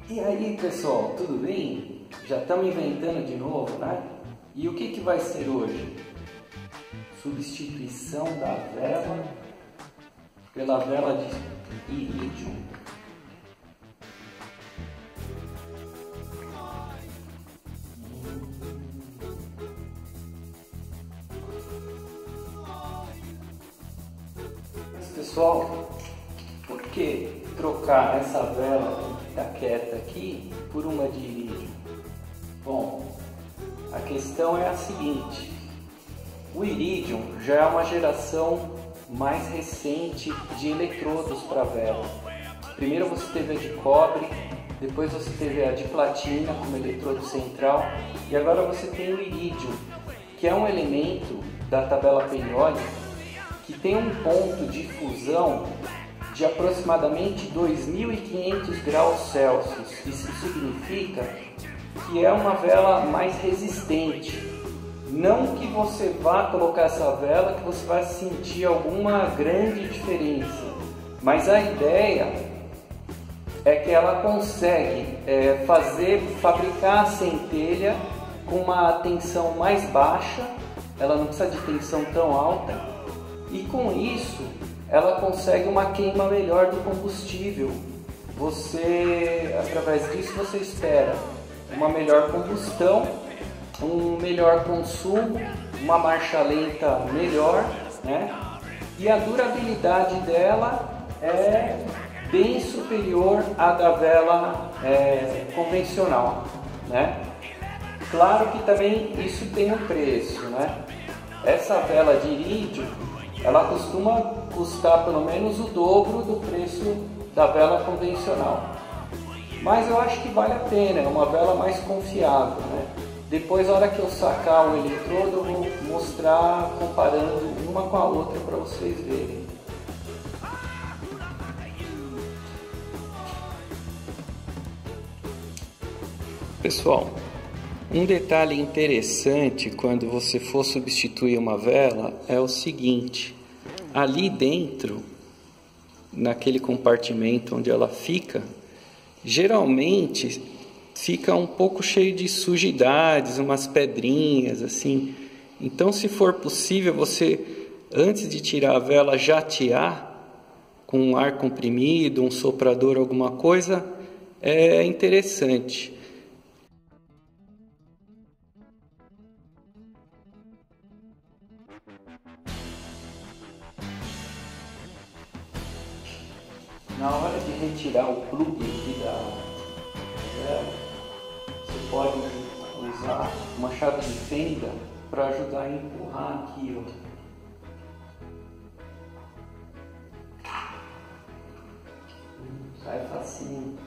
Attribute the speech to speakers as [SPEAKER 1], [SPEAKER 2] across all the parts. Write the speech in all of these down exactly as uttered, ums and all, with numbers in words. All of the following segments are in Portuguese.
[SPEAKER 1] E aí, pessoal, tudo bem? Já estamos inventando de novo, né? E o que que vai ser hoje? Substituição da vela pela vela de irídio. Mas, pessoal, por que trocar essa vela que está quieta aqui por uma de irídio? Bom, a questão é a seguinte: o irídio já é uma geração mais recente de eletrodos para vela. Primeiro você teve a de cobre, depois você teve a de platina como eletrodo central e agora você tem o irídio, que é um elemento da tabela periódica que tem um ponto de fusão de aproximadamente dois mil e quinhentos graus Celsius. Isso significa que é uma vela mais resistente. Não que você vá colocar essa vela que você vai sentir alguma grande diferença, mas a ideia é que ela consegue é, fazer, fabricar a centelha com uma tensão mais baixa, ela não precisa de tensão tão alta, e com isso ela consegue uma queima melhor do combustível. Você, através disso, você espera uma melhor combustão, um melhor consumo, uma marcha lenta melhor, né? E a durabilidade dela é bem superior à da vela é, convencional, né? Claro que também isso tem um preço, né? Essa vela de irídio, ela costuma custar pelo menos o dobro do preço da vela convencional. Mas eu acho que vale a pena, é uma vela mais confiável, né? Depois, na hora que eu sacar o eletrodo, eu vou mostrar comparando uma com a outra para vocês verem. Pessoal, um detalhe interessante quando você for substituir uma vela é o seguinte: ali dentro, naquele compartimento onde ela fica, geralmente fica um pouco cheio de sujidades, umas pedrinhas assim. Então, se for possível, você, antes de tirar a vela, jatear com um ar comprimido, um soprador, alguma coisa, é interessante. Na hora de retirar o plugue aqui da vela, você pode usar uma chave de fenda para ajudar a empurrar aqui, ó. Sai facinho.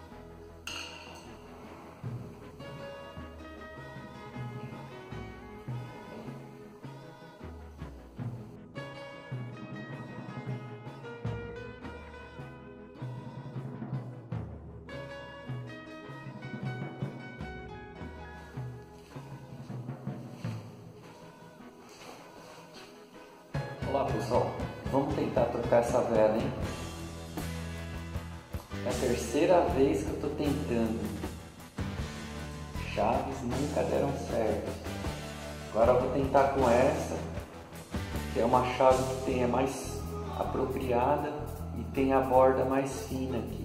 [SPEAKER 1] Olá, pessoal, vamos tentar trocar essa vela, hein? É a terceira vez que eu estou tentando. Chaves nunca deram certo. Agora eu vou tentar com essa, que é uma chave que tem a mais apropriada e tem a borda mais fina aqui.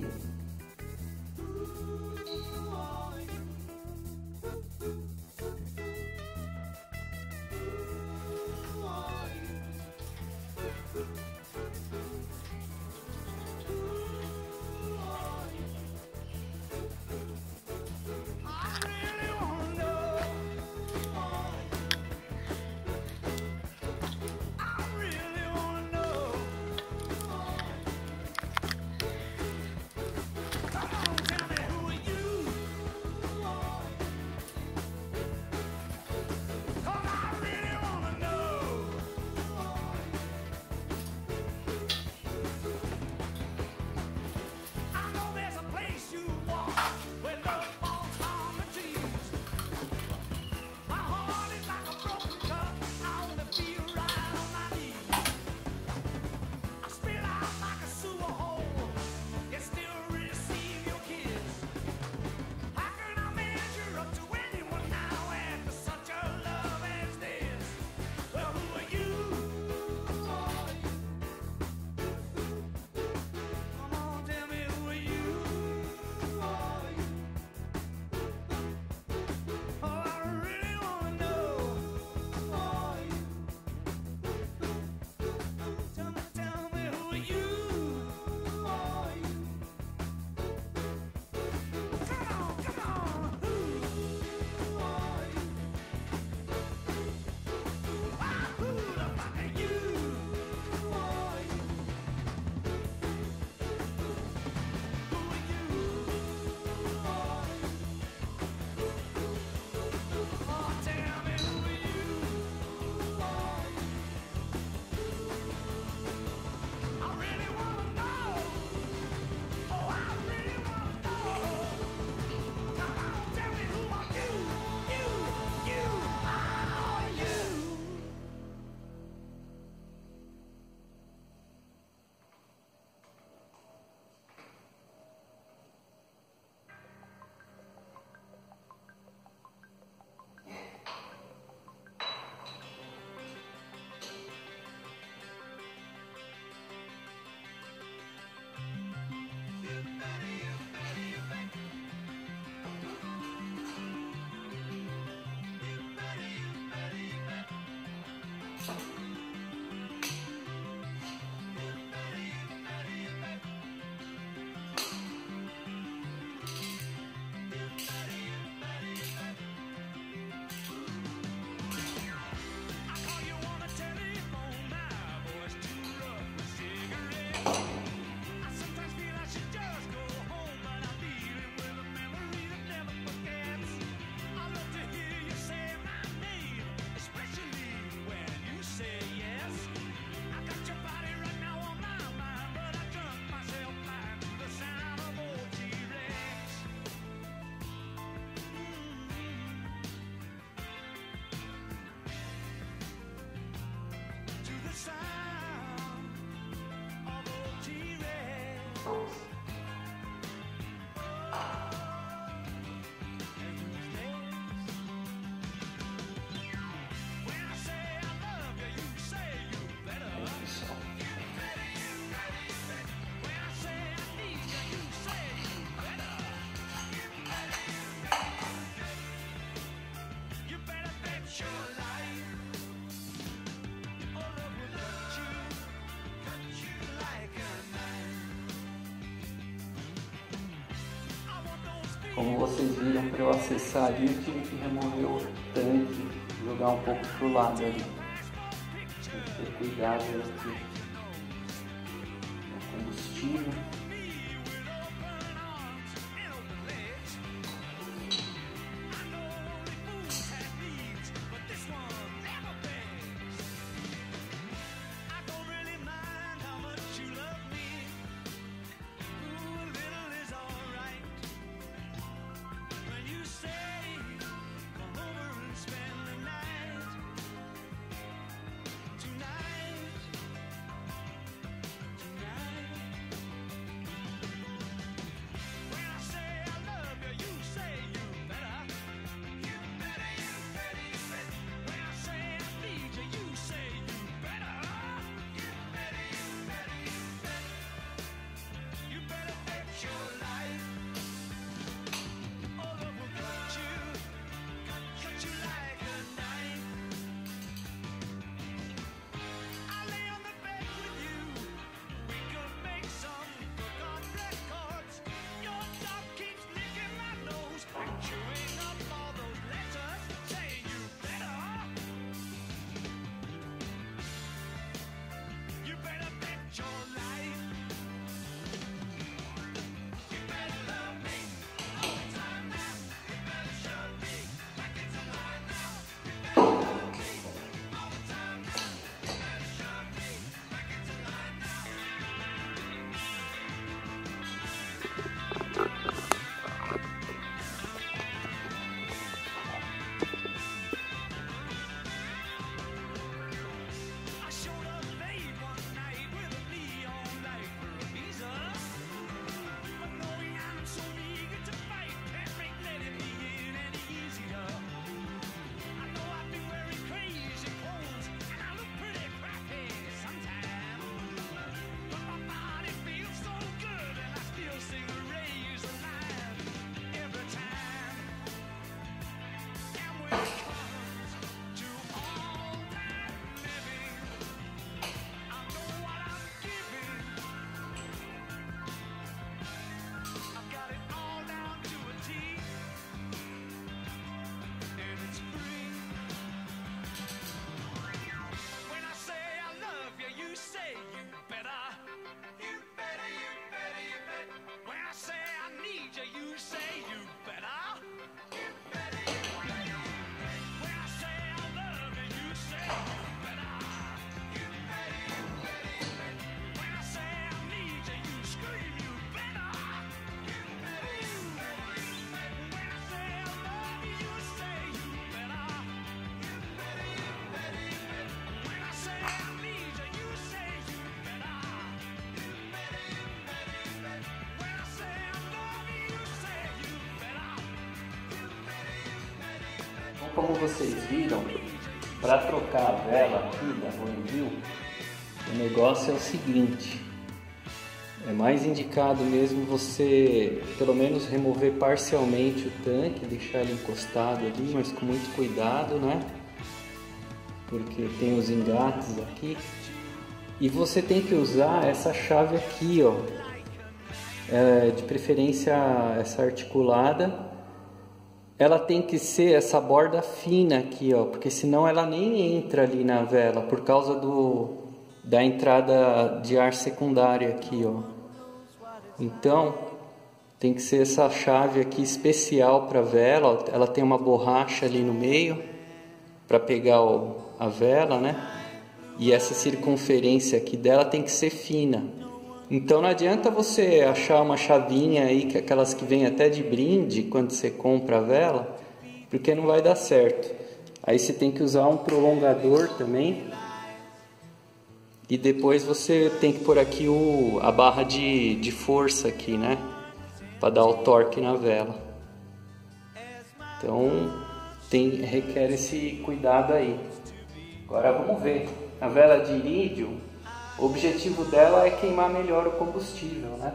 [SPEAKER 1] Como vocês viram, para eu acessar ali, eu tive que remover o tanque, jogar um pouco pro lado ali. Tem que ter cuidado aqui no combustível. Como vocês viram, para trocar a vela aqui da Roenville, o negócio é o seguinte: é mais indicado mesmo você pelo menos remover parcialmente o tanque, deixar ele encostado ali, mas com muito cuidado, né? Porque tem os engates aqui. E você tem que usar essa chave aqui, ó, é, de preferência essa articulada. Ela tem que ser essa borda fina aqui, ó, porque senão ela nem entra ali na vela, por causa do, da entrada de ar secundária aqui, ó. Então, tem que ser essa chave aqui especial para vela, ó. Ela tem uma borracha ali no meio, para pegar o, a vela, né? E essa circunferência aqui dela tem que ser fina. Então não adianta você achar uma chavinha aí, que aquelas que vem até de brinde quando você compra a vela, porque não vai dar certo. Aí você tem que usar um prolongador também. E depois você tem que pôr aqui o, a barra de, de força aqui, né? Para dar o torque na vela. Então tem, requer esse cuidado aí. Agora vamos ver. A vela de irídio, o objetivo dela é queimar melhor o combustível, né?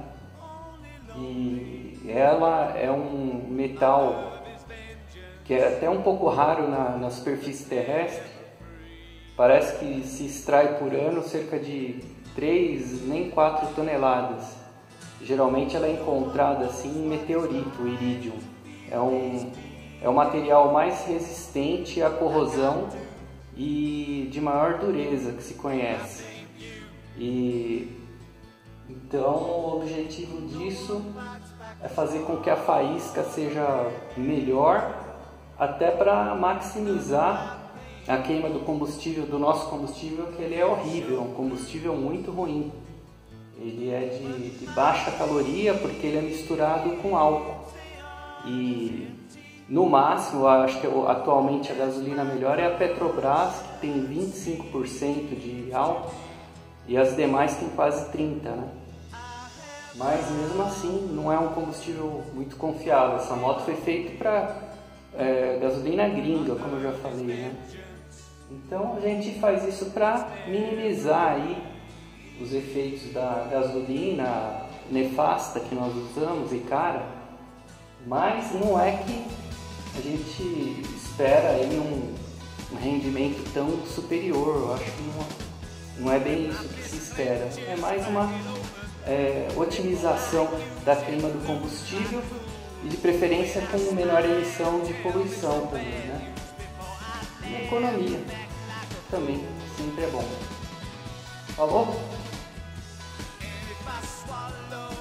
[SPEAKER 1] E ela é um metal que é até um pouco raro na, na superfície terrestre. Parece que se extrai por ano cerca de três, nem quatro toneladas. Geralmente ela é encontrada assim em meteorito, o irídio. É um, é o material mais resistente à corrosão e de maior dureza que se conhece. E então o objetivo disso é fazer com que a faísca seja melhor, até para maximizar a queima do combustível, do nosso combustível, que ele é horrível, é um combustível muito ruim. Ele é de, de baixa caloria porque ele é misturado com álcool. E no máximo, acho que atualmente a gasolina melhor é a Petrobras, que tem vinte e cinco por cento de álcool, e as demais tem quase trinta por cento, né? Mas mesmo assim não é um combustível muito confiável. Essa moto foi feita para é, gasolina gringa, como eu já falei, né? Então a gente faz isso para minimizar aí os efeitos da gasolina nefasta que nós usamos e cara, mas não é que a gente espera aí um, um rendimento tão superior. Eu acho que não, não é bem isso que se espera. É mais uma é, otimização da queima do combustível e de preferência com menor emissão de poluição também, né? E economia também sempre é bom. Falou?